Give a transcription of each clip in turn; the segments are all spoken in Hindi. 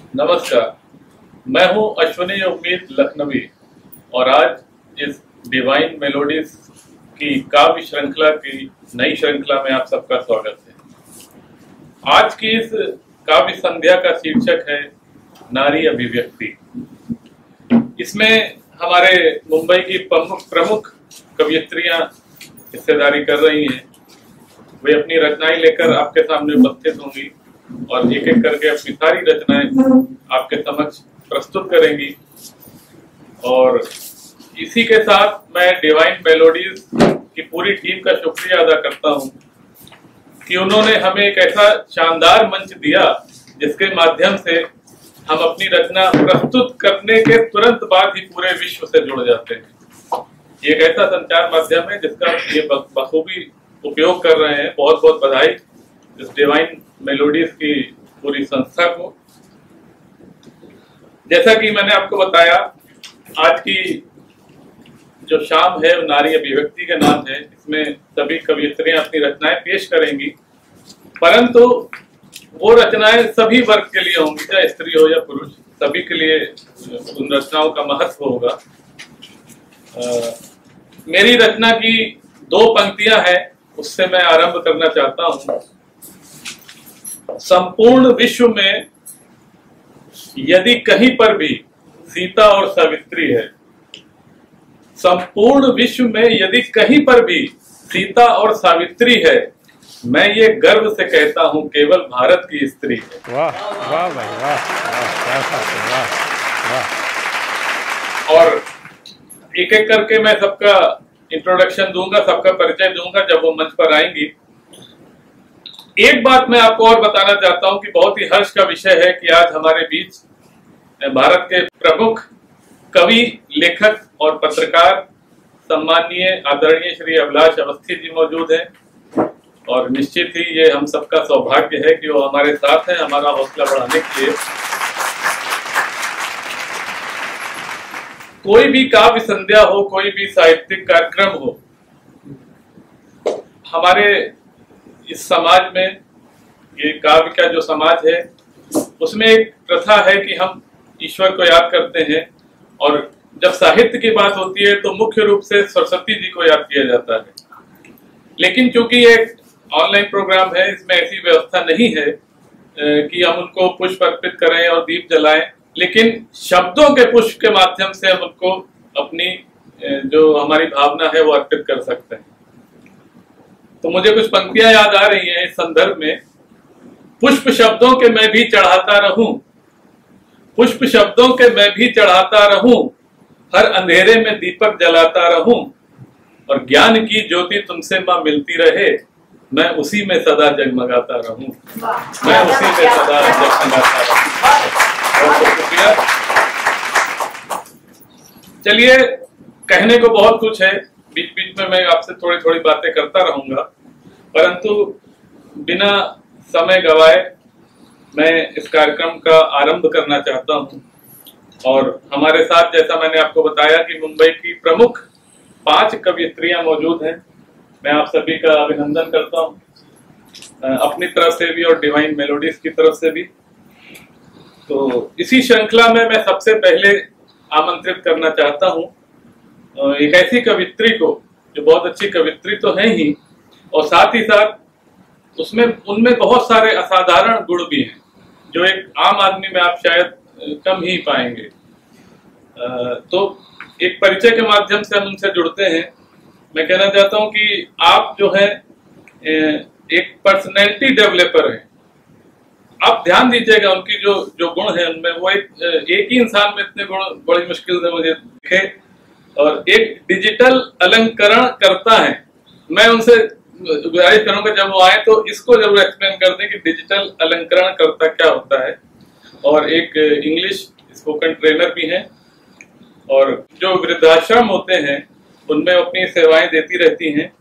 नमस्कार, मैं हूं अश्विनी उम्मीद लखनवी और आज इस डिवाइन मेलोडीज की काव्य श्रृंखला की नई श्रृंखला में आप सबका स्वागत है। आज की इस काव्य संध्या का शीर्षक है नारी अभिव्यक्ति। इसमें हमारे मुंबई की प्रमुख कवयित्रियां हिस्सेदारी कर रही हैं। वे अपनी रचनाएं लेकर आपके सामने उपस्थित होंगी और एक एक करके अपनी सारी रचनाएं आपके समक्ष प्रस्तुत करेंगी। और इसी के साथ मैं डिवाइन मेलोडीज की पूरी टीम का शुक्रिया अदा करता हूं कि उन्होंने हमें एक ऐसा शानदार मंच दिया जिसके माध्यम से हम अपनी रचना प्रस्तुत करने के तुरंत बाद ही पूरे विश्व से जुड़ जाते हैं। ये एक ऐसा संचार माध्यम है जिसका ये बखूबी उपयोग कर रहे हैं। बहुत बहुत बधाई इस डिवाइन मेलोडीज की पूरी संस्था को। जैसा कि मैंने आपको बताया, आज की जो शाम है वो नारी अभिव्यक्ति के नाम है। इसमें सभी कवयित्रियां अपनी रचनाएं पेश करेंगी, परंतु वो रचनाएं सभी वर्ग के लिए होंगी, चाहे स्त्री हो या पुरुष, सभी के लिए उन रचनाओं का महत्व होगा। मेरी रचना की 2 पंक्तियां हैं, उससे मैं आरंभ करना चाहता हूं। संपूर्ण विश्व में यदि कहीं पर भी सीता और सावित्री है, संपूर्ण विश्व में यदि कहीं पर भी सीता और सावित्री है, मैं ये गर्व से कहता हूं केवल भारत की स्त्री है। वाह वाह भाई वाह, वाह, वाह। और एक एक करके मैं सबका इंट्रोडक्शन दूंगा, सबका परिचय दूंगा जब वो मंच पर आएंगी। एक बात मैं आपको और बताना चाहता हूं कि बहुत ही हर्ष का विषय है कि आज हमारे बीच भारत के प्रमुख कवि, लेखक और पत्रकार सम्माननीय आदरणीय श्री अभिलाष अवस्थी जी मौजूद हैं। और निश्चित ही ये हम सबका सौभाग्य है कि वो हमारे साथ हैं हमारा हौसला बढ़ाने के लिए। कोई भी काव्य संध्या हो, कोई भी साहित्यिक कार्यक्रम हो, हमारे इस समाज में, ये काव्य का जो समाज है उसमें एक प्रथा है कि हम ईश्वर को याद करते हैं, और जब साहित्य की बात होती है तो मुख्य रूप से सरस्वती जी को याद किया जाता है। लेकिन चूंकि ये एक ऑनलाइन प्रोग्राम है, इसमें ऐसी व्यवस्था नहीं है कि हम उनको पुष्प अर्पित करें और दीप जलाएं, लेकिन शब्दों के पुष्प के माध्यम से हम उनको अपनी जो हमारी भावना है वो अर्पित कर सकते हैं। तो मुझे कुछ पंक्तियां याद आ रही हैं इस संदर्भ में। पुष्प शब्दों के मैं भी चढ़ाता रहूं, पुष्प शब्दों के मैं भी चढ़ाता रहूं, हर अंधेरे में दीपक जलाता रहूं, और ज्ञान की ज्योति तुमसे मां मिलती रहे, मैं उसी में सदा जगमगाता रहूं, मैं उसी में सदा जगमगाता रहूं। बहुत शुक्रिया। चलिए, कहने को बहुत कुछ है, बीच बीच में मैं आपसे थोड़ी थोड़ी बातें करता रहूंगा, परंतु बिना समय गवाए मैं इस कार्यक्रम का आरंभ करना चाहता हूं। और हमारे साथ, जैसा मैंने आपको बताया कि मुंबई की प्रमुख 5 कवयित्रियां मौजूद हैं। मैं आप सभी का अभिनंदन करता हूं, अपनी तरफ से भी और डिवाइन मेलोडीज की तरफ से भी। तो इसी श्रृंखला में मैं सबसे पहले आमंत्रित करना चाहता हूं एक ऐसी कवित्री को जो बहुत अच्छी कवित्री तो है ही, और साथ ही साथ उनमें बहुत सारे असाधारण गुण भी हैं जो एक आम आदमी में आप शायद कम ही पाएंगे। तो एक परिचय के माध्यम से हम उनसे जुड़ते हैं। मैं कहना चाहता हूं कि आप जो है एक पर्सनैलिटी डेवलपर हैं। आप ध्यान दीजिएगा, उनकी जो गुण है उनमें, वो एक ही इंसान में इतने गुण बड़ी मुश्किल से मुझे दिखे। और एक डिजिटल अलंकरण करता है। मैं उनसे गुजारिश करूंगा जब वो आए तो इसको जरूर एक्सप्लेन कर दें कि डिजिटल अलंकरण करता क्या होता है। और एक इंग्लिश स्पोकन ट्रेनर भी हैं, और जो वृद्धाश्रम होते हैं उनमें अपनी सेवाएं देती रहती हैं।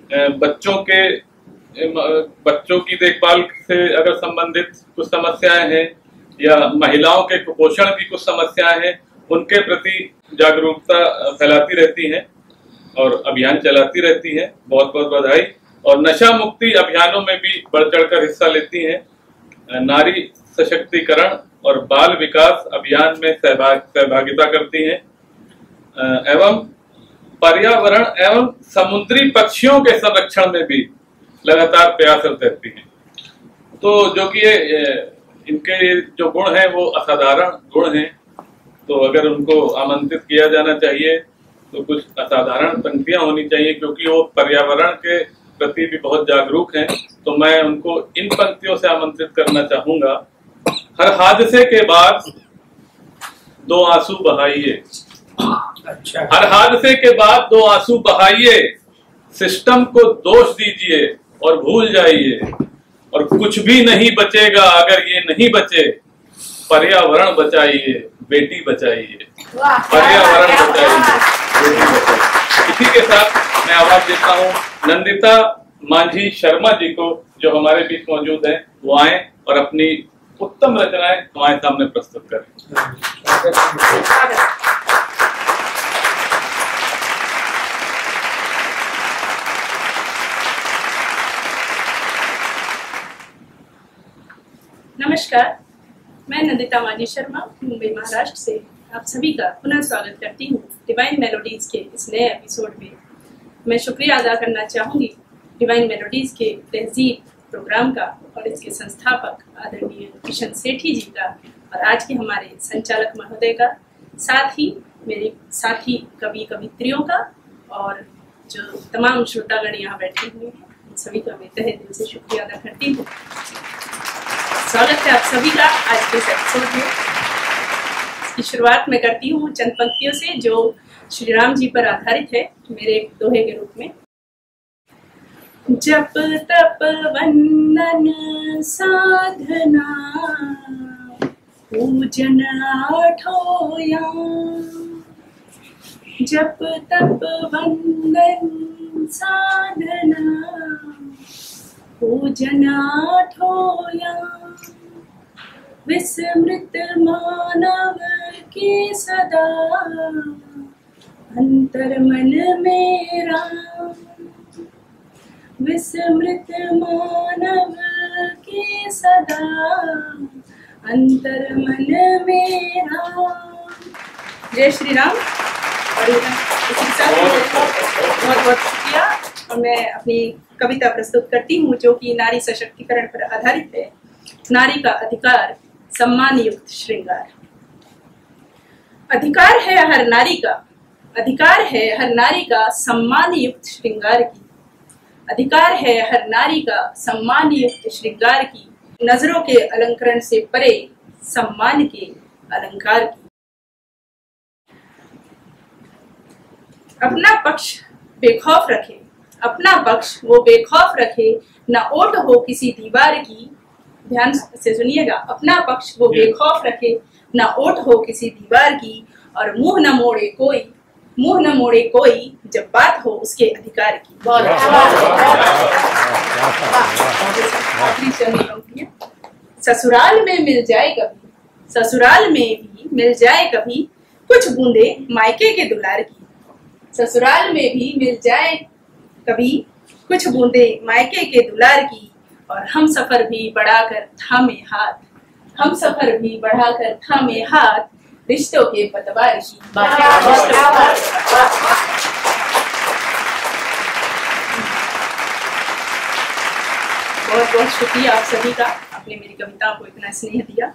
बच्चों की देखभाल से अगर संबंधित कुछ समस्याएं हैं, या महिलाओं के कुपोषण की कुछ समस्याएं हैं, उनके प्रति जागरूकता फैलाती रहती हैं और अभियान चलाती रहती हैं। बहुत बहुत बधाई। और नशा मुक्ति अभियानों में भी बढ़ चढ़कर हिस्सा लेती हैं। नारी सशक्तिकरण और बाल विकास अभियान में सहभागिता करती हैं एवं पर्यावरण एवं समुद्री पक्षियों के संरक्षण में भी लगातार प्रयासरत रहती हैं। तो जो कि इनके जो गुण हैं वो असाधारण गुण हैं, तो अगर उनको आमंत्रित किया जाना चाहिए तो कुछ असाधारण पंक्तियां होनी चाहिए, क्योंकि वो पर्यावरण के प्रति भी बहुत जागरूक हैं। तो मैं उनको इन पंक्तियों से आमंत्रित करना चाहूंगा। हर हादसे के बाद 2 आंसू बहाइए। अच्छा। हर हादसे के बाद 2 आंसू बहाइए, सिस्टम को दोष दीजिए और भूल जाइए, और कुछ भी नहीं बचेगा अगर ये नहीं बचे। पर्यावरण बचाइए, बेटी बचाइए, पर्यावरण बचाइए, बेटी बचाइए। इसी के साथ मैं आवाज देता हूँ नंदिता मांझी शर्मा जी को, जो हमारे बीच मौजूद हैं, वो आए और अपनी उत्तम रचनाएं हमारे सामने प्रस्तुत करें। नमस्कार, मैं नंदिता मांझी शर्मा मुंबई महाराष्ट्र से आप सभी का पुनः स्वागत करती हूँ डिवाइन मेलोडीज के इस नए एपिसोड में। मैं शुक्रिया अदा करना चाहूँगी डिवाइन मेलोडीज के तहजीब प्रोग्राम का और इसके संस्थापक आदरणीय किशन सेठी जी का, और आज के हमारे संचालक महोदय का, साथ ही मेरे साथी कवि कवित्रियों का, और जो तमाम श्रोतागण यहाँ बैठे हुए हैं सभी का मैं तहे दिल से शुक्रिया अदा करती हूँ। स्वागत है आप सभी का आज के इस एपिसोड में। इसकी शुरुआत मैं करती हूँ चंद पंक्तियों से जो श्री राम जी पर आधारित है, मेरे एक दोहे के रूप में। जप तप वंदन साधना पूजन आठोया, जप तप वंदन साधना पूजन आठोया, विस्मृत मानव के सदा अंतर मन मेरा, विस्मृत मानव के सदा अंतर मन मेरा। जय श्री राम। और इसी साथ बहुत बहुत शुक्रिया। और मैं अपनी कविता प्रस्तुत करती हूँ जो कि नारी सशक्तिकरण पर आधारित है। नारी का अधिकार, सम्मान युक्त श्रृंगार। अधिकार है हर नारी का, अधिकार है हर नारी का सम्मान युक्त श्रृंगार की, अधिकार है हर नारी का सम्मान युक्त श्रृंगार की, नजरों के अलंकरण से परे सम्मान के अलंकार की। अपना पक्ष बेखौफ रखे, अपना पक्ष वो बेखौफ रखे, न ओट हो किसी दीवार की। ध्यान से सुनिएगा, अपना पक्ष वो बेखौफ रखे, न ओट हो किसी दीवार की, और मुंह न मोड़े कोई, मुंह न मोड़े कोई जब बात हो उसके अधिकार की। ससुराल में मिल जाए कभी, ससुराल में भी मिल जाए कभी कुछ बूंदे मायके के दुलार की, ससुराल में भी मिल जाए कभी कुछ बूंदे मायके के दुलार की, और हम सफर भी बढ़ाकर थामे हाथ, हम सफर भी बढ़ाकर थामे हाथ रिश्तों के पतवार की। बहुत बहुत शुक्रिया आप सभी का, आपने मेरी कविताओं को इतना स्नेह दिया।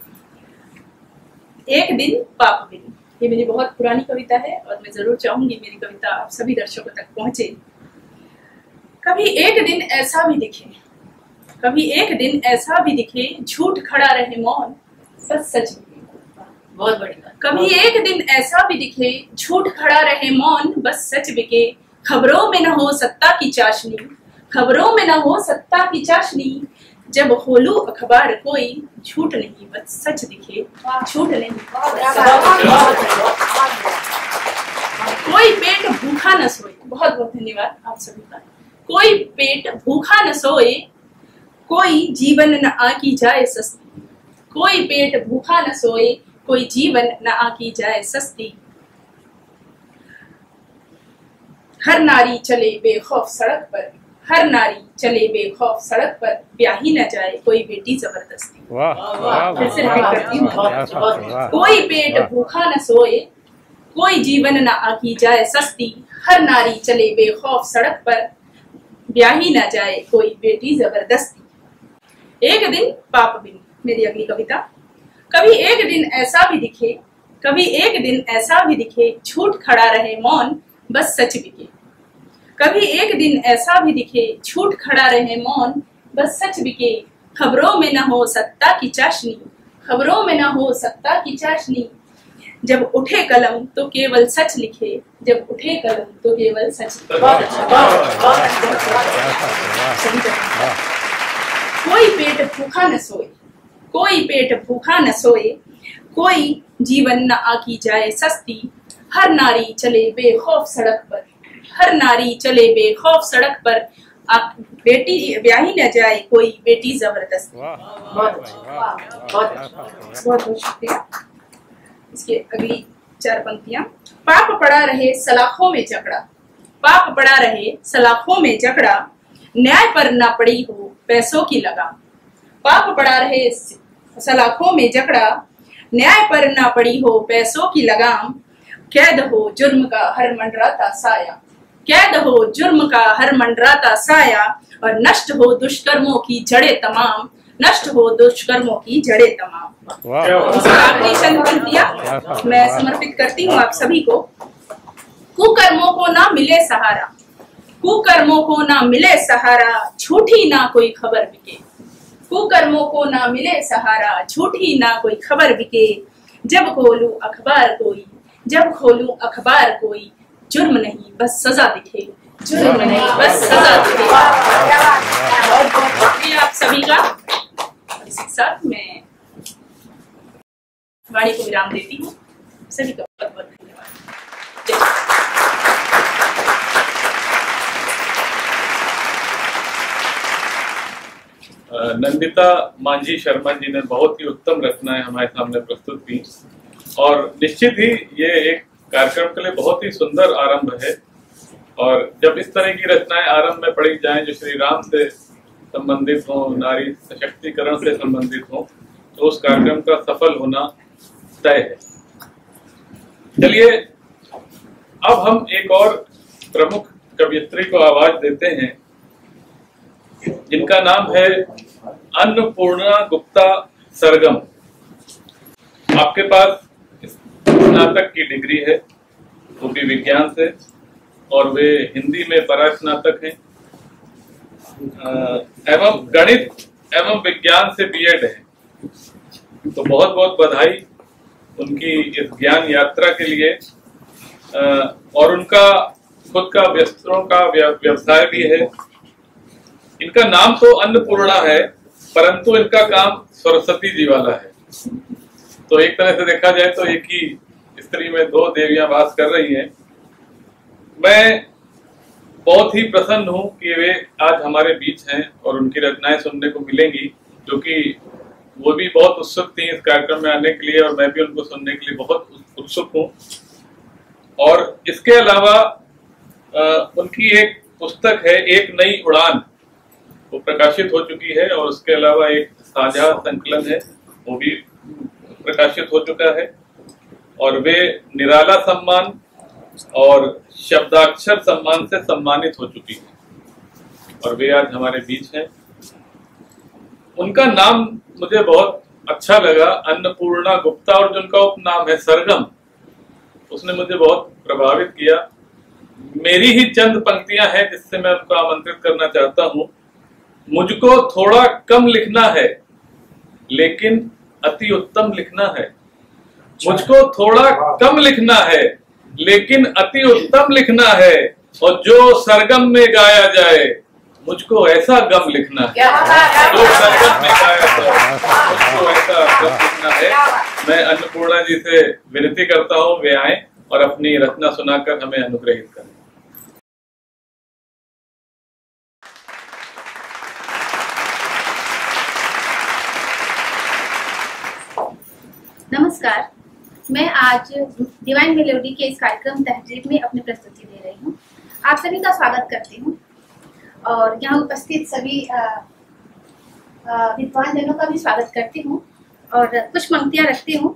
एक दिन पाप बिन, ये मेरी बहुत पुरानी कविता है और मैं जरूर चाहूंगी मेरी कविता आप सभी दर्शकों तक पहुंचे। कभी एक दिन ऐसा भी दिखे, कभी एक दिन ऐसा भी दिखे, झूठ खड़ा रहे मौन बस सच बिके। बहुत बढ़िया। कभी एक दिन ऐसा भी दिखे, झूठ खड़ा रहे मौन बस सच बिके, खबरों में न हो सत्ता की चाशनी, खबरों में न हो सत्ता की चाशनी, जब खोलू अखबार कोई झूठ नहीं बस सच दिखे, झूठ नहीं। कोई पेट भूखा न सोए, बहुत बहुत धन्यवाद आप सभी का। कोई पेट भूखा न सोए, कोई जीवन न आकी जाए सस्ती, कोई पेट भूखा न सोए, कोई जीवन न आकी जाए सस्ती। हर नारी चले बेखौफ सड़क पर, हर नारी चले बेखौफ सड़क पर, ब्याही न जाए कोई बेटी जबरदस्ती। वाह वाह फिर से रिपीट करती हूँ। वाह। कोई पेट भूखा न सोए, कोई जीवन न आकी जाए सस्ती, हर नारी चले बेखौफ सड़क पर, ब्याही न जाए कोई बेटी जबरदस्ती। एक दिन पाप बिन, मेरी अगली कविता। कभी एक दिन ऐसा भी दिखे, कभी एक दिन ऐसा भी दिखे, झूठ खड़ा रहे मौन बस सच बिके। कभी एक दिन ऐसा भी दिखे, झूठ खड़ा रहे मौन बस सच बिके। खबरों में न हो सत्ता की चाशनी, खबरों में न हो सत्ता की चाशनी, जब उठे कलम तो केवल सच लिखे, जब उठे कलम तो केवल सच लिखे। कोई पेट भूखा न सोए, कोई पेट भूखा न सोए, कोई जीवन न आकी जाए सस्ती, हर नारी चले बेखौफ सड़क पर, हर नारी चले बेखौफ सड़क पर, बेटी ब्याही न जाए कोई बेटी जबरदस्ती। बहुत शुक्रिया। इसके अगली 4 पंक्तियां। पाप पड़ा रहे सलाखों में जकड़ा, पाप पड़ा रहे सलाखों में जकड़ा, न्याय पर न पड़ी हो पैसों की लगाम। पाप पड़ा रहे सलाखों में जकड़ा, न्याय पर न पड़ी हो पैसों की लगाम, कैद हो जुर्म का हर मंडराता साया, कैद हो जुर्म का हर मंडराता साया, और नष्ट हो दुष्कर्मों की जड़ें तमाम, नष्ट हो दुष्कर्मों की जड़ें तमाम। आखिरी चंद पंक्तियां मैं समर्पित करती हूँ आप सभी को। कुकर्मों को ना मिले सहारा, कुकर्मों को ना मिले सहारा, झूठी ना कोई खबर बिके। कुकर्मों को ना मिले सहारा, झूठी ना कोई खबर बिके। जब खोलूं अखबार कोई, जब खोलूं अखबार कोई, जुर्म नहीं बस सजा दिखे, जुर्म नहीं बस सजा दिखे। बहुत बहुत शुक्रिया आप सभी का। इसी के साथ मैं वाणी को विराम देती हूँ। सभी का बहुत बहुत धन्यवाद। नंदिता मांझी शर्मा जी ने बहुत ही उत्तम रचनाएं हमारे सामने प्रस्तुत की, और निश्चित ही ये एक कार्यक्रम के लिए बहुत ही सुंदर आरंभ है। और जब इस तरह की रचनाएं आरंभ में पढ़ी जाएं जो श्री राम से संबंधित हो, नारी सशक्तिकरण से संबंधित हो, तो उस कार्यक्रम का सफल होना तय है। चलिए अब हम एक और प्रमुख कवियत्री को आवाज देते हैं, जिनका नाम है अन्नपूर्णा गुप्ता सरगम। आपके पास स्नातक की डिग्री है, वो भी विज्ञान से, और वे हिंदी में परास्नातक हैं, एवं गणित एवं विज्ञान से बीएड है। तो बहुत बहुत बधाई उनकी इस ज्ञान यात्रा के लिए। और उनका खुद का वस्त्रों का व्यवसाय भी है। इनका नाम तो अन्नपूर्णा है, परंतु इनका काम सरस्वती जी वाला है। तो एक तरह से देखा जाए तो एक ही स्त्री में 2 देवियां वास कर रही हैं। मैं बहुत ही प्रसन्न हूं कि वे आज हमारे बीच हैं और उनकी रचनाएं सुनने को मिलेंगी, क्योंकि वो भी बहुत उत्सुक थी इस कार्यक्रम में आने के लिए, और मैं भी उनको सुनने के लिए बहुत उत्सुक हूं। और इसके अलावा उनकी एक पुस्तक है, एक नई उड़ान, वो प्रकाशित हो चुकी है, और उसके अलावा एक साझा संकलन है, वो भी प्रकाशित हो चुका है। और वे निराला सम्मान और शब्दाक्षर सम्मान से सम्मानित हो चुकी है, और वे आज हमारे बीच हैं। उनका नाम मुझे बहुत अच्छा लगा, अन्नपूर्णा गुप्ता, और जो उनका उपनाम है सरगम, उसने मुझे बहुत प्रभावित किया। मेरी ही चंद पंक्तियां हैं जिससे मैं उनको आमंत्रित करना चाहता हूं। मुझको थोड़ा कम लिखना है, लेकिन अति उत्तम लिखना है। मुझको थोड़ा कम लिखना है, लेकिन अति उत्तम लिखना है, और जो सरगम में गाया जाए मुझको ऐसा गम लिखना है। जो सरगम में गाया जाए मुझको ऐसा गम लिखना है। मैं अन्नपूर्णा जी से विनती करता हूँ वे आए और अपनी रचना सुनाकर हमें अनुग्रहित करें। नमस्कार, मैं आज डिवाइन मेलोडी के इस कार्यक्रम तहजीब में अपनी प्रस्तुति दे रही हूँ। आप सभी का स्वागत करती हूँ। और यहाँ उपस्थित सभी विद्वान जनों का भी स्वागत करती हूँ और कुछ पंक्तियाँ रखती हूँ।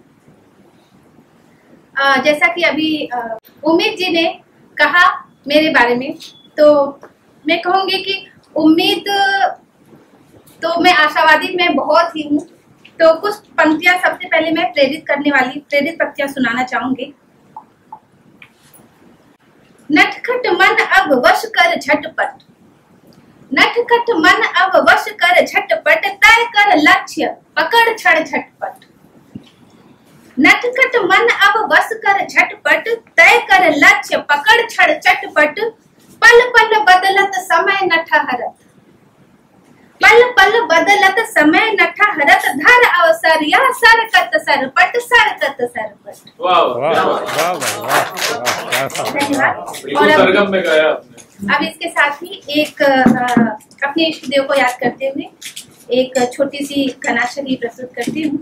जैसा कि अभी उम्मीद जी ने कहा मेरे बारे में, तो मैं कहूँगी कि उम्मीद तो मैं आशावादी मैं बहुत ही हूँ। तो कुछ पंक्तियाँ सबसे पहले मैं प्रेरित पंक्तियाँ सुनाना चाहूंगी। नटखट मन अब वश कर झटपट, नटखट मन अब वश कर झटपट, तय कर लक्ष्य पकड़ क्षण झटपट। नटखट मन अब वश कर झटपट, तय कर लक्ष्य पकड़ क्षण चटपट। पल पल बदलत समय न ठहरत, पल पल बदलत समय न ठहरत, धर अवसर या सरकत सरपट, सरकत सरपट। सरगम में गाया आपने। अब इसके साथ ही एक अपने इष्ट देव को याद करते हुए एक छोटी सी घनाक्षरी प्रस्तुत करती हूँ।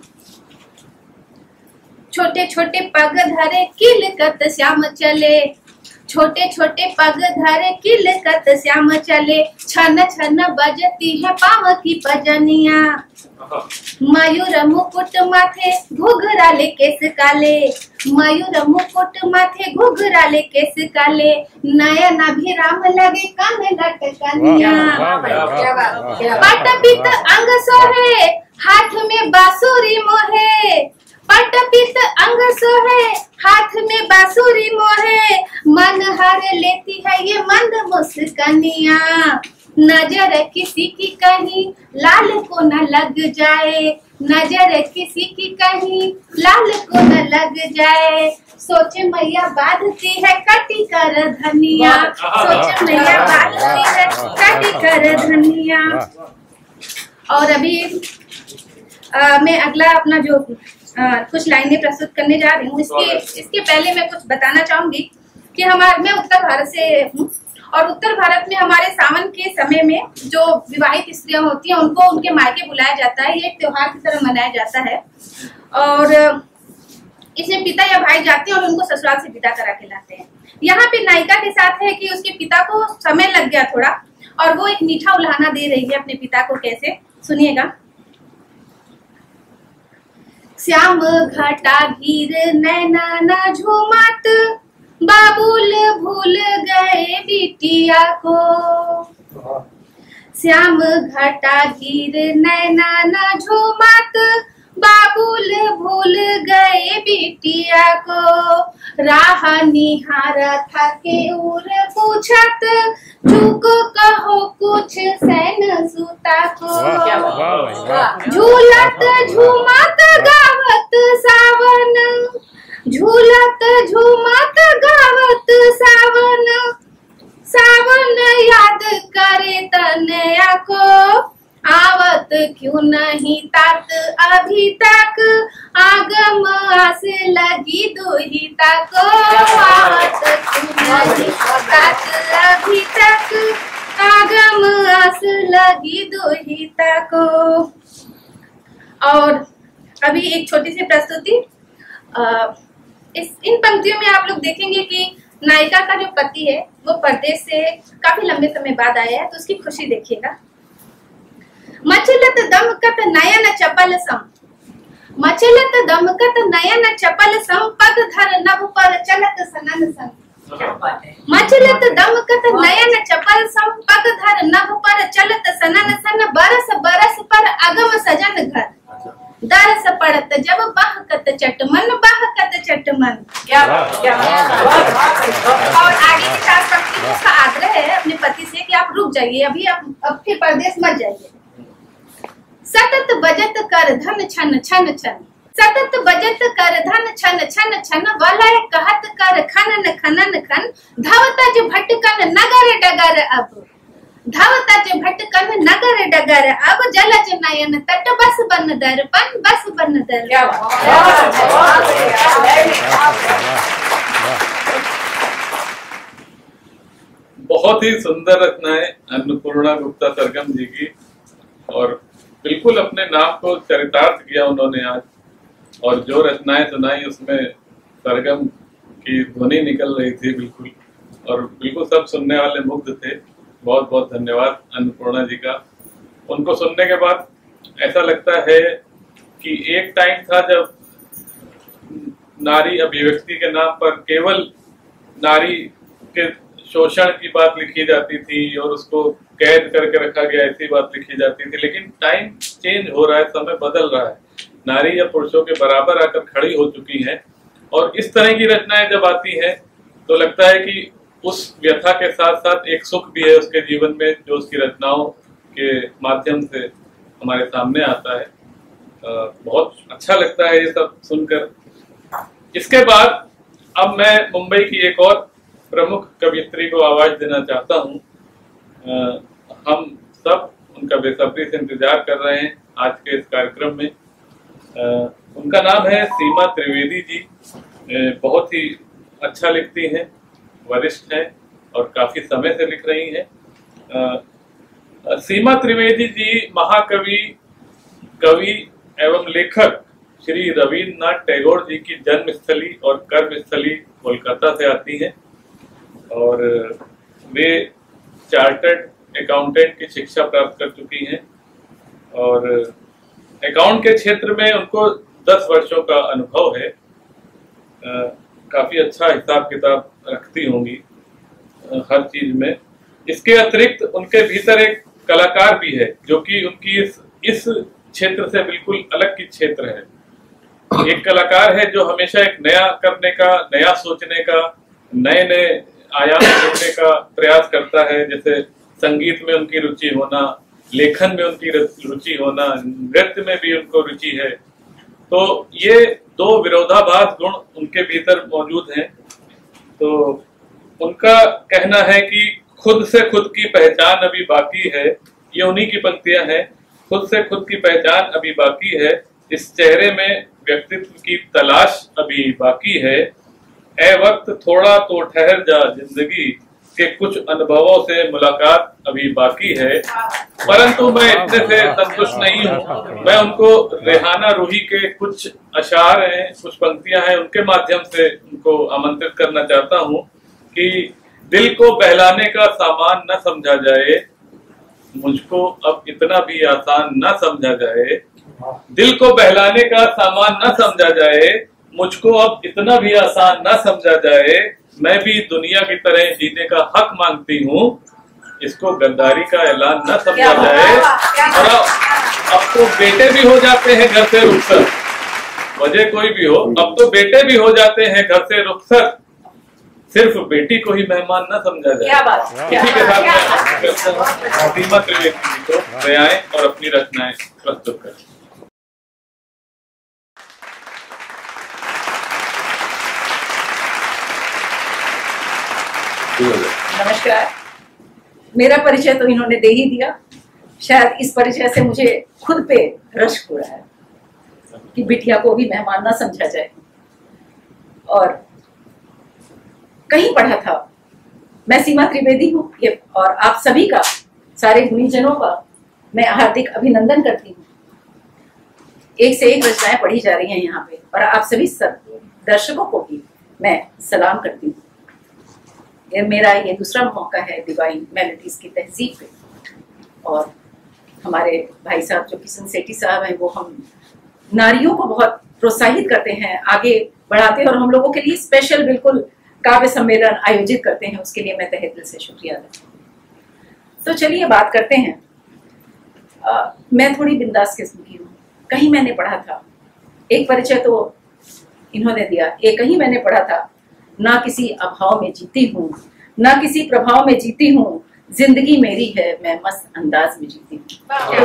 छोटे छोटे पग धरे किलकत श्याम चले, छोटे छोटे पग धरे किलकत श्याम चले, छन छन बजती है पाँव की पजनिया। मयूर मुकुट माथे घुघराले केस काले, मयूर मुकुट माथे घुघराले केस काले, नयन अभिराम लगे कान लटकनिया। पट पीत अंग सोहे हाथ में बांसुरी मोहे, पट पीत अंग सोहे हाथ में बांसुरी मोहे, मन हर लेती है ये मंद मुस्कानिया। नजर किसी की कहीं लाल को न लग जाए, नजर किसी की कहीं लाल को न लग जाए, सोचे मैया बांधती है कटी कर धनिया, सोचे मैया बांधती है कटी कर धनिया। और अभी मैं अगला अपना जो कुछ लाइनें प्रस्तुत करने जा रही हूँ, इसके पहले मैं कुछ बताना चाहूंगी कि मैं उत्तर भारत से हूँ और उत्तर भारत में हमारे सावन के समय में जो विवाहित स्त्रियां होती हैं उनको उनके मायके बुलाया जाता है। ये एक त्योहार की तरह मनाया जाता है और इसमें पिता या भाई जाते हैं और उनको ससुराल से विदा करा के लाते हैं। यहाँ पे नायिका के साथ है कि उसके पिता को समय लग गया थोड़ा और वो एक मीठा उल्हाना दे रही है अपने पिता को। कैसे, सुनिएगा। श्याम घाटा घीर नैना न झूमत, बाबुल भूल गए बिटिया को। श्याम घाटा घीर नैना न झूमत, बाबुल भूल गए बिटिया को। राह निहारा था के उर पूछत, चूक कहो कुछ सैन सुता को। झूलत झूमत गावत सावन, झूलत झूमत गावत सावन, सावन याद करे तनया को। आवत क्यों नहीं तात अभी तक, आगम आस लगी दुहिता को। आवत क्यों नहीं तात अभी तक, आगम आस लगी दुहिता को। और अभी एक छोटी सी प्रस्तुति। इन पंक्तियों में आप लोग देखेंगे कि नायिका का जो पति है वो परदेश से काफी लंबे समय बाद आया है, तो उसकी खुशी देखिएगा। मचलत दमकत नयन चपल सम, मचलत दमकत नयन चपल सम, पग धर नभ पर चलत सनन संग। मचलत दमकत नयन चपल सम, पग धर नभ पर चलत सनन सन। बरस बरस पर अगम सजन घर, दरस पड़त जब बहकत चटमन, बहकत चटमन। क्या और आगे के 4 पंक्ति में उसका आग्रह है अपने पति से कि आप रुक जाइए, अभी अब फिर परदेश मत जाइए। सतत बजत कर धन छन छन छन, सतत बजत कर धन छन छन छन, वलय कहत कर खनन खनन खन। धवतज भटकन नगर डगर अब, धवतज भटकन नगर डगर अब, जलज नयन तट बस बन दर्पण, बस बन दर्पण। बहुत ही सुंदर रचनाएं अन्नपूर्णा गुप्ता सरगम जी की, और बिल्कुल अपने नाम को चरितार्थ किया उन्होंने आज। और जो रचनाएं सुनाई उसमें सरगम की ध्वनि निकल रही थी बिल्कुल, और बिल्कुल सब सुनने वाले मुग्ध थे। बहुत बहुत धन्यवाद अन्नपूर्णा जी का। उनको सुनने के बाद ऐसा लगता है कि एक टाइम था जब नारी अभिव्यक्ति के नाम पर केवल नारी के शोषण की बात लिखी जाती थी और उसको कैद करके रखा गया ऐसी बात लिखी जाती थी, लेकिन टाइम चेंज हो रहा है, समय बदल रहा है, नारी या पुरुषों के बराबर आकर खड़ी हो चुकी है। और इस तरह की रचनाएं जब आती हैं तो लगता है कि उस व्यथा के साथ साथ एक सुख भी है उसके जीवन में, जो उसकी रचनाओं के माध्यम से हमारे सामने आता है। बहुत अच्छा लगता है ये सब सुनकर। इसके बाद अब मैं मुंबई की एक और प्रमुख कवियत्री को आवाज देना चाहता हूँ। हम सब उनका बेसब्री से इंतजार कर रहे हैं आज के इस कार्यक्रम में। उनका नाम है सीमा त्रिवेदी जी। बहुत ही अच्छा लिखती हैं, वरिष्ठ हैं और काफी समय से लिख रही हैं। सीमा त्रिवेदी जी महाकवि, कवि एवं लेखक श्री रविन्द्रनाथ टैगोर जी की जन्मस्थली और कर्मस्थली कोलकाता से आती हैं और वे चार्टर्ड अकाउंटेंट की शिक्षा प्राप्त कर चुकी हैं और अकाउंट के क्षेत्र में उनको 10 वर्षों का अनुभव है। काफी अच्छा हिसाब किताब रखती होंगी हर चीज में। इसके अतिरिक्त उनके भीतर एक कलाकार भी है जो कि उनकी इस क्षेत्र से बिल्कुल अलग की क्षेत्र है। एक कलाकार है जो हमेशा एक नया करने का, नया सोचने का, नए नए आयाम जोड़ने का प्रयास करता है। जैसे संगीत में उनकी रुचि होना, लेखन में उनकी रुचि होना, नृत्य में भी उनको रुचि है। तो ये 2 विरोधाभास गुण उनके भीतर मौजूद हैं। तो उनका कहना है कि खुद से खुद की पहचान अभी बाकी है। ये उन्हीं की पंक्तियां हैं। खुद से खुद की पहचान अभी बाकी है, इस चेहरे में व्यक्तित्व की तलाश अभी बाकी है। ए वक्त थोड़ा तो ठहर जा, जिंदगी के कुछ अनुभवों से मुलाकात अभी बाकी है। परंतु मैं इतने से संतुष्ट नहीं हूँ। मैं उनको रेहाना रूही के कुछ अशार हैं, कुछ पंक्तियां हैं, उनके माध्यम से उनको आमंत्रित करना चाहता हूँ कि दिल को बहलाने का सामान न समझा जाए, मुझको अब इतना भी आसान न समझा जाए। दिल को बहलाने का सामान न समझा जाए, मुझको अब इतना भी आसान न समझा जाए। मैं भी दुनिया की तरह जीने का हक मांगती हूँ, इसको गद्दारी का ऐलान न समझा जाए। और अब तो बेटे भी हो जाते हैं घर से रुखसत, वजह कोई भी हो, अब तो बेटे भी हो जाते हैं घर से रुखसत, सिर्फ बेटी को ही मेहमान न समझा जाए। क्या बात, इसी के साथ सीमा त्रिवेदी जी को ले आए और अपनी रचनाएं प्रस्तुत करें। नमस्कार। मेरा परिचय तो इन्होंने दे ही दिया। शायद इस परिचय से मुझे खुद पे रश्क हो रहा है कि बिटिया को भी मेहमान ना समझा जाए। और कहीं पढ़ा था, मैं सीमा त्रिवेदी हूँ ये, और आप सभी का, सारे गुणीजनों का मैं हार्दिक अभिनंदन करती हूँ। एक से एक रचनाएं पढ़ी जा रही हैं यहाँ पे, और आप सभी सब दर्शकों को भी मैं सलाम करती हूँ। मेरा ये दूसरा मौका है डिवाइन मेलोडीज की तहजीब पे, और हमारे भाई साहब जो किशन सेठी साहब हैं, वो हम नारियों को बहुत प्रोत्साहित करते हैं, आगे बढ़ाते हैं, और हम लोगों के लिए स्पेशल बिल्कुल काव्य सम्मेलन आयोजित करते हैं। उसके लिए मैं तहे दिल से शुक्रिया अदा करती हूँ। तो चलिए बात करते हैं। मैं थोड़ी बिंदास किस्म की हूँ। कहीं मैंने पढ़ा था, एक परिचय तो इन्होंने दिया, एक कहीं मैंने पढ़ा था, ना किसी अभाव में जीती हूँ, ना किसी प्रभाव में जीती हूँ, जिंदगी मेरी है, मैं मस्त अंदाज में जीती हूँ।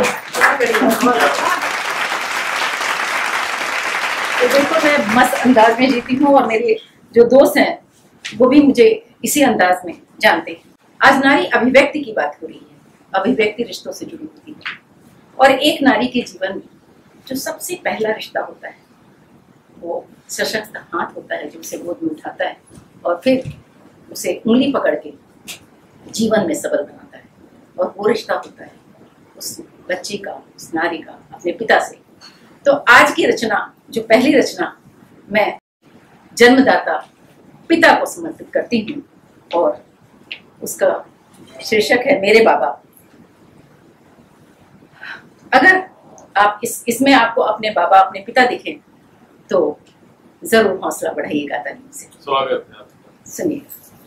तो बिल्कुल मैं मस्त अंदाज में जीती हूँ, और मेरे जो दोस्त हैं वो भी मुझे इसी अंदाज में जानते हैं। आज नारी अभिव्यक्ति की बात हो रही है। अभिव्यक्ति रिश्तों से जुड़ी होती है, और एक नारी के जीवन में जो सबसे पहला रिश्ता होता है वो सशक्त हाथ होता है, जो उसे गोद में उठाता है और फिर उसे उंगली पकड़ के जीवन में सबल बनाता है। और वो रिश्ता होता है उस बच्चे का, उस नारी का अपने पिता से। तो आज की रचना, जो पहली रचना, मैं जन्मदाता पिता को समर्पित करती हूँ, और उसका शीर्षक है मेरे बाबा। अगर आप इसमें आपको अपने बाबा, अपने पिता दिखें तो जरूर हौसला बढ़ाइएगा तालीम से। स्वागत है आपका। सुनिए।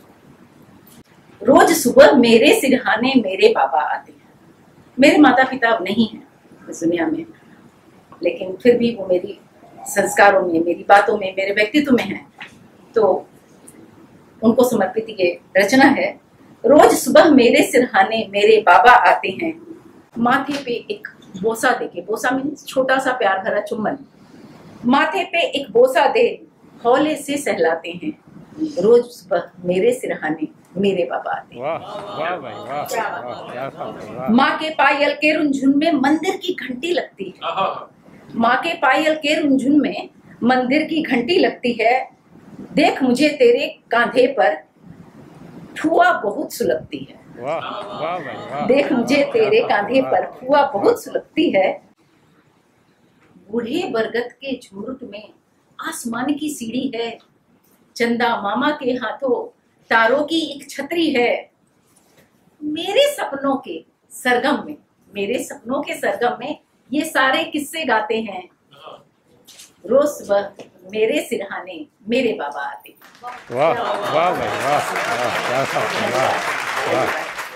रोज सुबह मेरे सिरहाने मेरे बाबा आते हैं। मेरे माता पिता अब नहीं हैं इस दुनिया में, लेकिन फिर भी वो मेरी संस्कारों में, मेरी बातों में, मेरे व्यक्तित्व में हैं। तो उनको समर्पित ये रचना है। रोज सुबह मेरे सिरहाने मेरे बाबा आते हैं, माथे पे एक बोसा देके, बोसा मीन्स छोटा सा प्यार भरा चुम्बन, माथे पे एक बोसा दे हौले से सहलाते हैं। रोज सुबह मेरे सिरहाने मेरे बाबा आते हैं। वाह वाह भाई वाह, क्या बात है, वाह। माँ के पायल के रुंझुन में मंदिर की घंटी लगती है। आहा, माँ के पायल के रुंझुन में मंदिर की घंटी लगती है। देख मुझे तेरे कांधे पर फुआ बहुत सुलगती है। वाह वाह भाई वाह। देख मुझे तेरे कांधे पर फुआ बहुत सुलगती है। बूढ़े बरगद के झुरमुट में आसमान की सीढ़ी है। चंदा मामा के हाथों तारों की एक छतरी है। मेरे सपनों के सरगम में, मेरे सपनों के सरगम में ये सारे किस्से गाते हैं। रोज सुबह मेरे सिरहाने मेरे बाबा आते हैं। वाह वाह भाई वाह, क्या बात है, वाह वाह।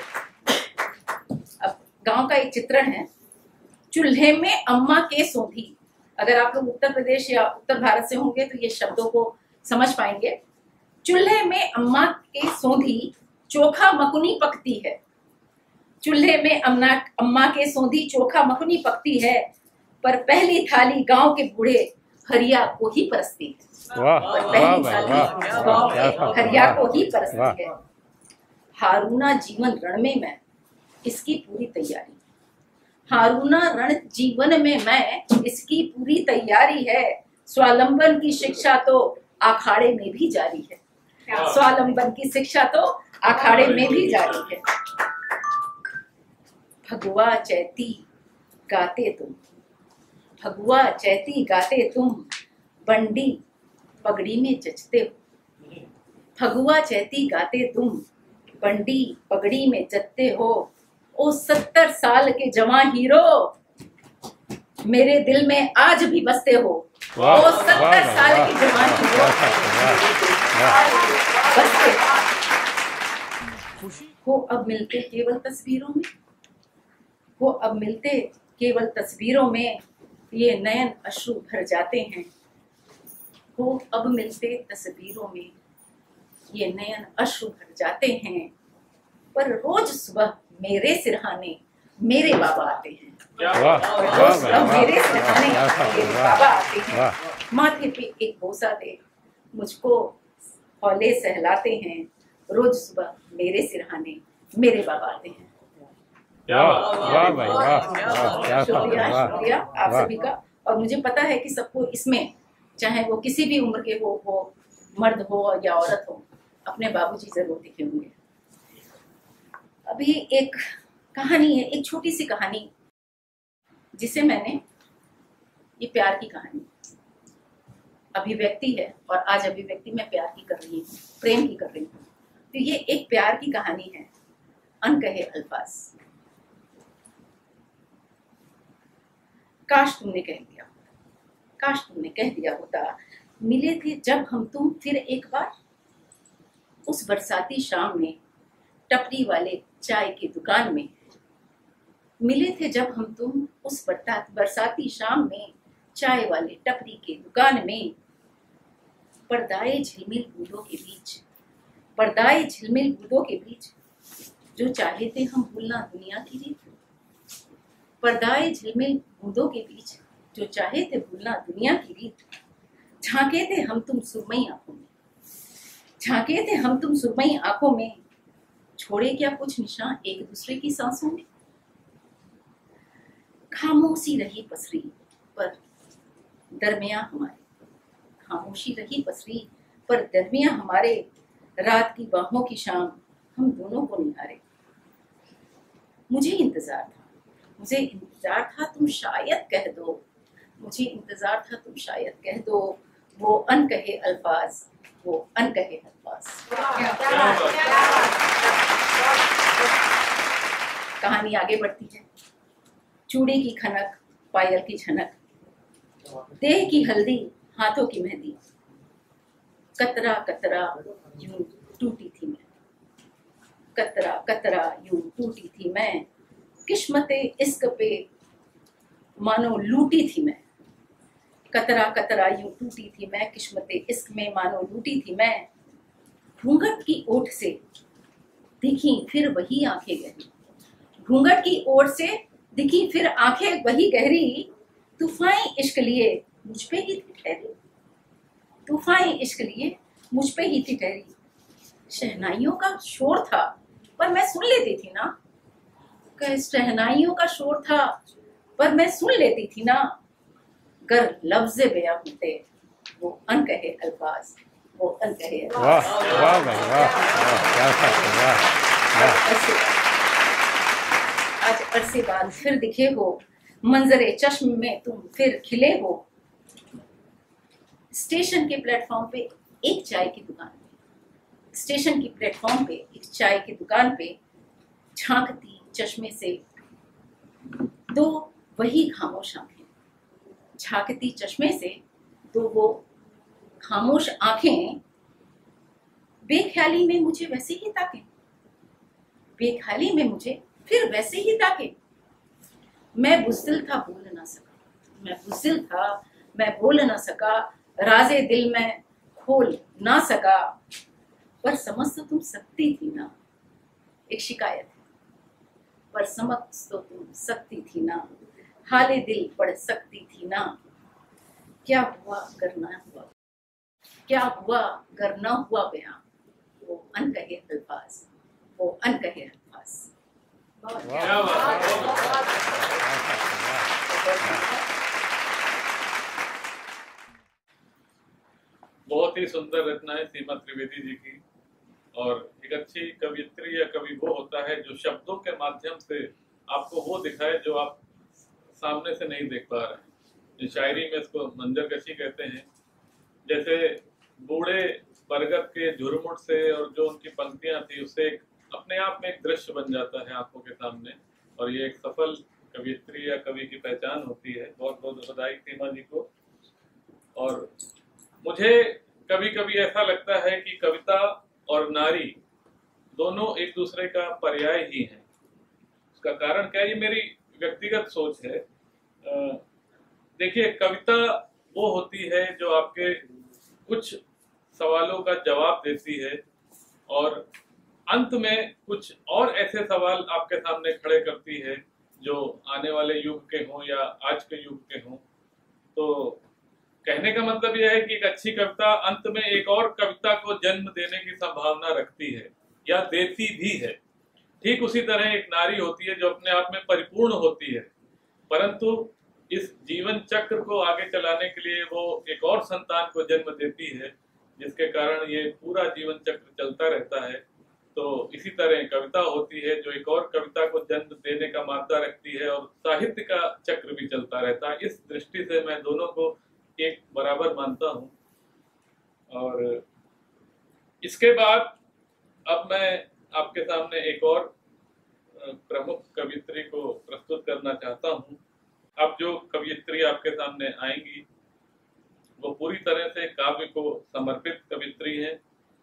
अब गांव का एक चित्रण है। चूल्हे में अम्मा के सोंधी। अगर आप लोग उत्तर प्रदेश या उत्तर भारत से होंगे तो ये शब्दों को समझ पाएंगे। चूल्हे में अम्मा के सोंधी चोखा मकुनी पकती है। चूल्हे में अम्मा के सोंधी चोखा मकुनी पकती है, पर पहली थाली गांव के बूढ़े हरिया को ही परसती है। वाह पर वाह पहली भाई थाली वाह, गांव क्या के बात है, हरिया वाह। को ही वाह। परसती है। हारूना जीवन रण में मैं इसकी पूरी तैयारी। हारूना रण जीवन में मैं इसकी पूरी तैयारी है। स्वावलंबन की शिक्षा तो अखाड़े में भी जारी है। स्वावलंबन की शिक्षा तो अखाड़े में भी जारी है। भगवा चैती गाते तुम, भगवा चैती गाते तुम, बंडी पगड़ी में जचते हो। भगवा चैती गाते तुम, बंडी पगड़ी में जचते हो। ओ 70 साल के जवान हीरो, मेरे दिल में आज भी बसते हो। वाह, ओ वाह 70 भाई, साल वाह। के जवान हीरो, बसते हो। अब मिलते केवल तस्वीरों में, वो अब मिलते केवल तस्वीरों में, ये नयन अश्रु भर जाते हैं। वो अब मिलते तस्वीरों में, ये नयन अश्रु भर जाते हैं। पर रोज सुबह मेरे सिरहाने मेरे बाबा आते हैं। वाह वाह रोज भाई सुबह वाह, मेरे सिरहाने क्या बात है, मेरे वाह। बाबा आते हैं। वाह। माथे पे एक बोसा दे मुझको हौले सहलाते हैं। रोज सुबह मेरे सिरहाने मेरे बाबा आते हैं। वाह वाह भाई वाह, क्या बात शुक्रिया है, वाह। शुक्रिया आप वाह। सभी का। और मुझे पता है कि सबको इसमें, चाहे वो किसी भी उम्र के हो, वो मर्द हो या औरत हो, अपने बाबूजी जरूर दिखे होंगे। अभी एक कहानी है, एक छोटी सी कहानी, जिसे मैंने, ये प्यार की कहानी, अभिव्यक्ति है, और आज अभिव्यक्ति मैं प्यार की कर रही हूँ, प्रेम की कर रही हूँ। तो ये एक प्यार की कहानी है, अनकहे अल्फाज। काश तुमने कह दिया होता, काश तुमने कह दिया होता, मिले थे जब हम तुम फिर एक बार, उस बरसाती शाम में टपरी वाले चाय की दुकान में। मिले थे जब हम तुम उस बरसाती शाम में चाय वाले टपरी के दुकान में। पर्दाए झिलमिल बूंदों के बीच, पर्दाए झिलमिल बूंदों के बीच, जो चाहे थे हम भूलना दुनिया की रीत। पर्दाए झिलमिल बूंदों के बीच, जो चाहे थे भूलना दुनिया की रीत। झांके थे हम तुम सुरमई आंखों में, झांके थे हम तुम सुरमई आंखों में, छोड़े क्या कुछ निशान एक दूसरे की सांसों में। खामोशी रही पसरी पर दरमियां हमारे, खामोशी रही पसरी पर दरमियां हमारे। रात की बाहों की शाम हम दोनों को निहारे। मुझे इंतजार था, मुझे इंतजार था तुम शायद कह दो, मुझे इंतजार था तुम शायद कह दो। वो अनकहे अल्फाज, वो अनकहे अल्फाज। कहानी आगे बढ़ती है। चूड़ी की खनक, पायल की झनक, देह की हल्दी, हाथों की मेहंदी, कतरा कतरा यूं टूटी थी मैं, कतरा कतरा यूं टूटी थी मैं, किस्मते इश्क पे मानो लूटी थी मैं, कतरा कतरा यूं टूटी थी मैं, किस्मते इश्क में मानो लूटी थी मैं। घूंघट की ओट से दिखी फिर वही आंखें गहरी, घूंघट की ओट से दिखी फिर आंखें वही गहरी, तूफान इश्क लिए मुझ पे ही थी ठहरी, तूफान इश्क लिए मुझ पे ही थी ठहरी। शहनाइयों का शोर था पर मैं सुन लेती थी ना, शहनाइयों का शोर था पर मैं सुन लेती थी ना, गर लफ्ज़े बयां होते वो अनकहे अल्फाज, वो अनकहे वाह वाह भाई वाह वाह, क्या बात है, वाह वाह। आज अरसे बाद फिर दिखे हो, मंजरे चश्म में तुम फिर खिले हो। स्टेशन के प्लेटफॉर्म पे एक चाय की दुकान पे, स्टेशन की प्लेटफॉर्म पे एक चाय की दुकान पे झांकती चश्मे से दो वही खामोश आंखें, झांकती चश्मे से दो वो खामोश आंखें, बेख्याली में मुझे वैसे ही ताके, बेख्याली में मुझे फिर वैसे ही ताके। मैं बुज़दिल था बोल ना सका, मैं बुज़दिल था मैं बोल ना सका, राज़े दिल में खोल ना सका, पर समझ तो तुम सकती थी ना, एक शिकायत है, पर समझ तो तुम सकती थी ना, हाले दिल पढ़ सकती थी ना। क्या हुआ अगर ना हुआ, क्या हुआ अगर ना हुआ बयां, वो अनकहे अल्फाज, वो अनकहे अल्फाज। क्या बात है। बहुत ही सुंदर रचना है सीमा त्रिवेदी जी की। और एक अच्छी कवियत्री या कवि वो होता है जो शब्दों के माध्यम से आपको वो दिखाए जो आप सामने से नहीं देख पा रहे हैं। शायरी में इसको मंजरकशी कहते हैं। जैसे बूढ़े बरगद के झुरमुट से और जो उनकी पंक्तियां थी उससे एक अपने आप में एक दृश्य बन जाता है आंखों के सामने, और ये एक सफल कवियत्री या कवि की पहचान होती है। बहुत बहुत बधाई सीमा जी को। और मुझे कभी कभी ऐसा लगता है कि कविता और नारी दोनों एक दूसरे का पर्याय ही हैं। उसका कारण क्या है, ये मेरी व्यक्तिगत सोच है। देखिए, कविता वो होती है जो आपके कुछ सवालों का जवाब देती है और अंत में कुछ और ऐसे सवाल आपके सामने खड़े करती है जो आने वाले युग के हों या आज के युग के हों। तो कहने का मतलब यह है कि एक अच्छी कविता अंत में एक और कविता को जन्म देने की संभावना रखती है या देती भी है। ठीक उसी तरह एक नारी होती है जो अपने आप में परिपूर्ण होती है, परंतु इस जीवन चक्र को आगे चलाने के लिए वो एक और संतान को जन्म देती है, जिसके कारण ये पूरा जीवन चक्र चलता रहता है। तो इसी तरह कविता होती है जो एक और कविता को जन्म देने का मादा रखती है और साहित्य का चक्र भी चलता रहता है। इस दृष्टि से मैं दोनों को एक बराबर मानता हूँ। और इसके बाद अब मैं आपके सामने एक और प्रमुख कवियत्री को प्रस्तुत करना चाहता हूँ। अब जो कवियत्री आपके सामने आएंगी वो पूरी तरह से काव्य को समर्पित कवियत्री है।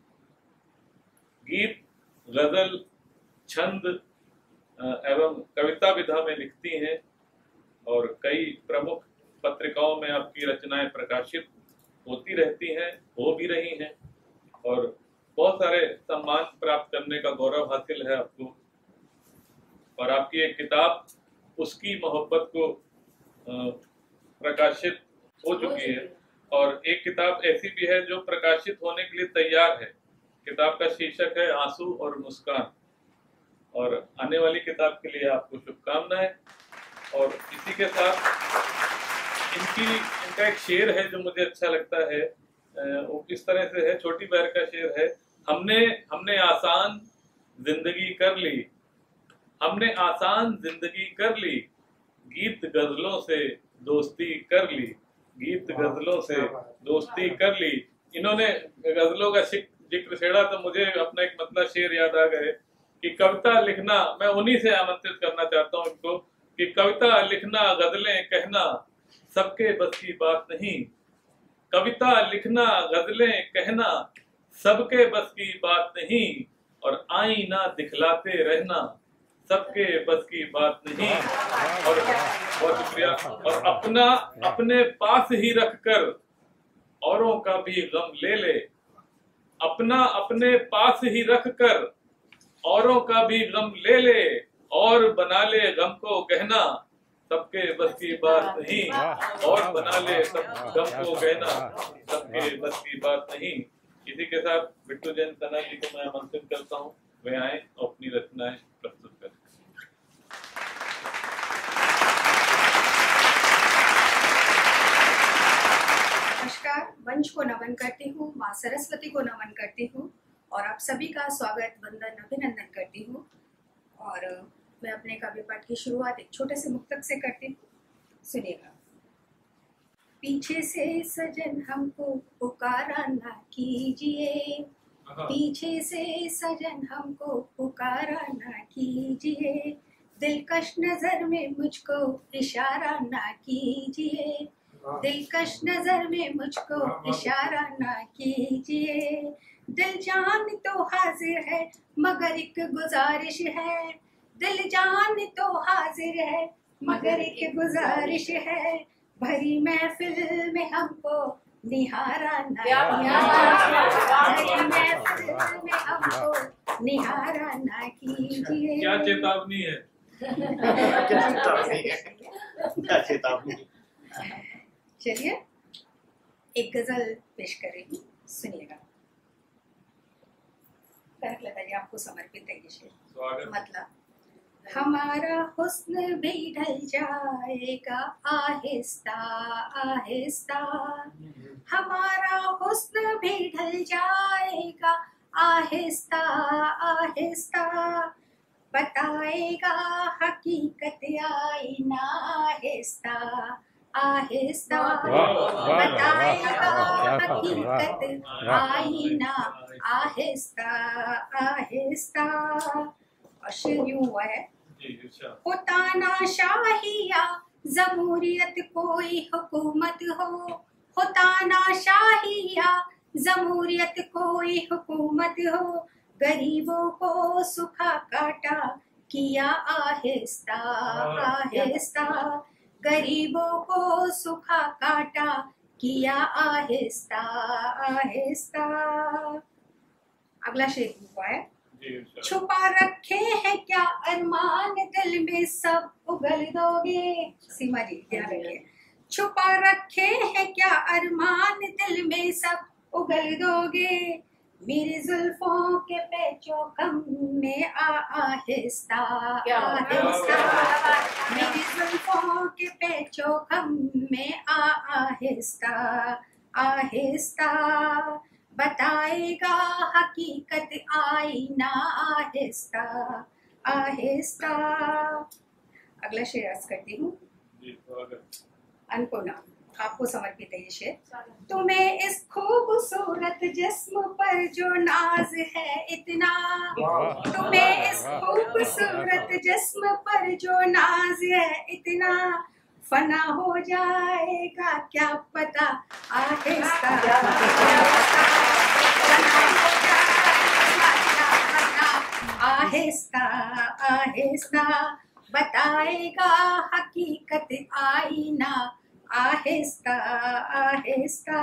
गीत, गजल, छंद एवं कविता विधा में लिखती हैं और कई प्रमुख पत्रिकाओं में आपकी रचनाएं प्रकाशित होती रहती हैं, हो भी रही हैं, और बहुत सारे सम्मान प्राप्त करने का गौरव हासिल है आपको। और आपकी एक किताब उसकी मोहब्बत को प्रकाशित हो चुकी है, और एक किताब ऐसी भी है जो प्रकाशित होने के लिए तैयार है। किताब का शीर्षक है आंसू और मुस्कान। और आने वाली किताब के लिए आपको शुभकामनाएं। और इसी के साथ इनका एक शेर है जो मुझे अच्छा लगता है। वो किस तरह से है, छोटी बहर का शेर है। हमने आसान जिंदगी कर ली, हमने आसान जिंदगी कर ली, गीत गजलों से दोस्ती कर ली, गीत गजलों से दोस्ती कर ली। इन्होंने गजलों का जिक्र छेड़ा तो मुझे अपना एक मतलब शेर याद आ गए कि कविता लिखना, मैं उन्हीं से आमंत्रित करना चाहता हूँ इनको कि कविता लिखना गजलें कहना सबके बस की बात नहीं। कविता लिखना गजलें कहना सबके बस की बात नहीं, और आईना दिखलाते रहना सबके बस की बात नहीं। और बहुत शुक्रिया। और अपने पास ही रखकर औरों का भी गम ले ले, अपने पास ही रखकर औरों का भी गम ले ले, और बना ले गम को गहना सबके बस की बात नहीं। और बना ले सब गम को गहना सबके बस की बात नहीं। इसी के साथ बिट्टू जैन सना जी को मैं आमंत्रित करता हूँ, वे आए और अपनी रचनाएं प्रस्तुत करें। नमस्कार, मंच को नमन करती हूँ, माँ सरस्वती को नमन करती हूँ और आप सभी का स्वागत, वंदन, अभिनंदन करती हूँ। और मैं अपने काव्य पाठ की शुरुआत एक छोटे से मुक्तक से करती हूँ, सुनिएगा। पीछे से सजन हमको पुकारा ना कीजिए, पीछे से सजन हमको पुकारा ना कीजिए, दिलकश नजर में मुझको इशारा ना कीजिए, दिलकश नजर में मुझको इशारा ना कीजिए। दिल जान तो हाजिर है मगर एक गुजारिश है, दिल जान तो हाजिर है मगर एक गुजारिश है, भरी महफिल में हमको निहारा ना भरी महफिल में हमको निहारा ना कीजिए। क्या चेतावनी है? क्या चेतावनी? चलिए एक गजल पेश करेगी, सुनिएगा। लता जी आपको समर्पित है ये शेर। मतलब हमारा हुस्न भी ढल जाएगा आहिस्ता आहिस्ता, हमारा हुस्न भी ढल जाएगा आहिस्ता आहिस्ता, बताएगा हकीकत आईना आहिस्ता आहिस्ता, बताएगा हकीकत आईना आहिस्ता आहिस्ता। और शेर यूं हुआ है, हो तानाशाहिया जमहूरियत कोई हुकूमत हो तानाशाहिया जमहूरियत कोई हुकूमत हो, गरीबों को सुखा काटा किया आहिस्ता आहिस्ता, गरीबों को सुखा काटा किया आहिस्ता आहिस्ता। अगला शेर हुआ है, छुपा रखे हैं क्या अरमान दिल में सब उगल दोगे। सीमा जी ध्यान रखिए, छुपा रखे हैं क्या अरमान दिल में सब उगल दोगे, मेरी जुल्फों के पैचों कम में आहिस्ता आहिस्ता, मेरी जुल्फों के पैचों कम में आहिस्ता आहिस्ता, बताएगा हकीकत आईना आहिस्ता आहिस्ता। अगला शेर अर्ज करती हूँ, अनपुना आपको समर्पित है ये शेर। तुम्हें इस खूबसूरत जिस्म पर जो नाज है इतना, तुम्हें इस खूबसूरत जिस्म पर जो नाज है इतना, फना हो जाएगा क्या पता आहिस्ता आहिस्ता आहिस्ता, बताएगा हकीकत आईना आहिस्ता आहिस्ता।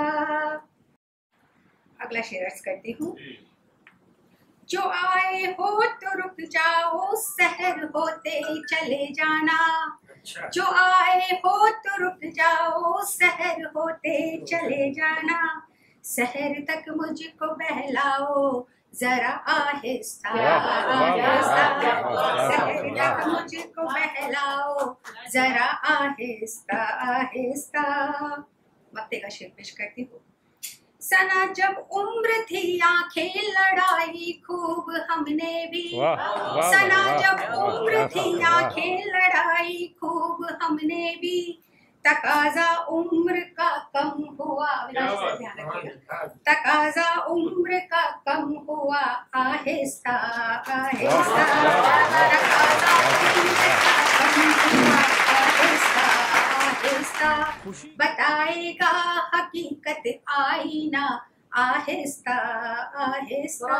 अगला शेर अर्ज करती हूँ, जो आए हो तो रुक जाओ सहर होते चले जाना, जो आए हो तो रुक जाओ सहर होते चले जाना, सहर तक मुझको बहलाओ जरा आहिस्ता आहिस्ता, सहर तक मुझको बहलाओ जरा आहिस्ता आहिस्ता। वक्ते का शेर पेश करती हूँ, सना जब उम्र थी आंखें लड़ाई खूब हमने भी, सना जब उम्र थी आंखें लड़ाई खूब हमने भी, तकाजा उम्र का कम हुआ, तकाजा उम्र का कम हुआ, आहिस्ता आहिस्ता, तकाजा उम्र का कम हुआ, आहिस्ता आहिस्ता, बताएगा हकीकत आईना, आहिस्ता आहिस्ता।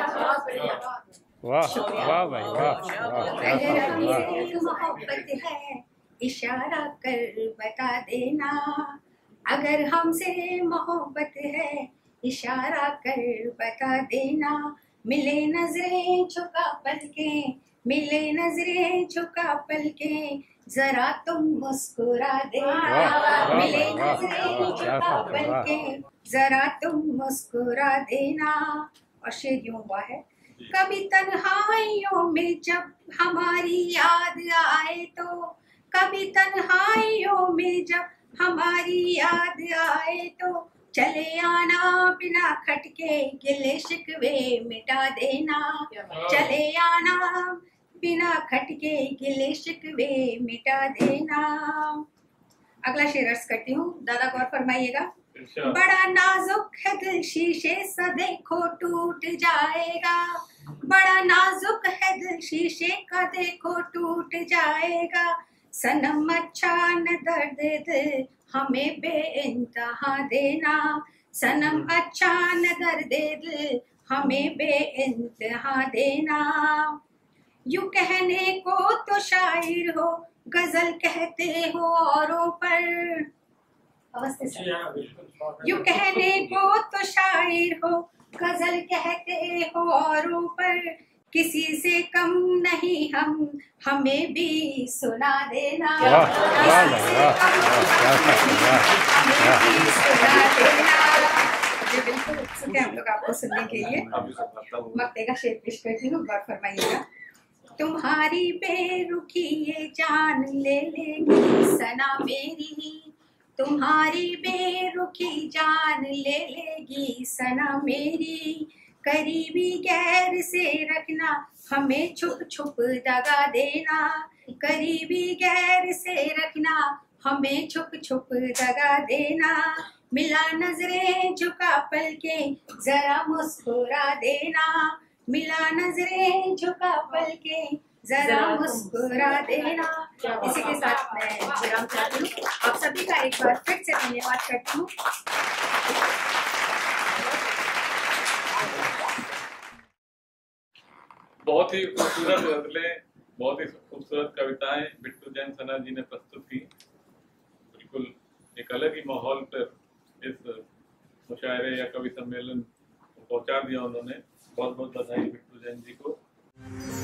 वाह वाह भाई वाह। अगर हमसे मोहब्बत है इशारा कर बता देना, अगर हमसे मोहब्बत है इशारा कर बता देना, मिले नजरें झुका पलकें, मिले नजरें झुका पलकें, जरा तुम मुस्कुरा देना, मिले नजरें झुका पलकें, जरा तुम मुस्कुरा देना। और शेर यूं हुआ है, कभी तन्हाइयों में जब हमारी याद आए तो, कभी तन्हाइयों में जब हमारी याद आए तो, चले आना बिना खटके गिले शिकवे मिटा देना, चले आना बिना खटके गिले शिकवे मिटा देना। अगला शेर अर्ज करती हूँ, दादा गौर फरमाइएगा। बड़ा नाजुक है दिल शीशे सा देखो टूट जाएगा, बड़ा नाजुक है दिल शीशे का देखो टूट जाएगा, सनम अच्छा न दर्द दिल हमें बेइंतहा देना, सनम अच्छा न दर्द दिल हमें बेइंतहा देना। यूं कहने को तो शायर हो, गजल कहते हो औरों पर, यूं कहने को तो शायर हो, गजल कहते हो औरों पर, किसी से कम नहीं हम, हमें भी सुना देना, किसी से कम हमें भी सुना देना। जी बिल्कुल उत्सुक है हम लोग आपको सुनने के लिए। मक्ते का शेर पेश करती हूँ, गौर फरमाइएगा। तुम्हारी बेरुखी ये जान ले लेगी सना मेरी, तुम्हारी बेरुखी जान ले लेगी सना मेरी, करीबी गैर से रखना हमें छुप छुप दगा देना, करीबी गैर से रखना हमें छुप छुप दगा देना, मिला नजरें झुका पलकें जरा मुस्कुरा देना, मिला नजरें झुका पलकें जरा मुस्कुरा देना। इसी के साथ मैं विराम चाहती हूँ, आप सभी का एक बार फिर से धन्यवाद करती हूँ। बहुत ही खूबसूरत गजलें, बहुत ही खूबसूरत कविताएं बिट्टू जैन सना जी ने प्रस्तुत की। बिल्कुल एक अलग ही माहौल पर इस मुशायरे या कवि सम्मेलन को पहुंचा दिया उन्होंने। बहुत बहुत बधाई बिट्टू जैन जी को।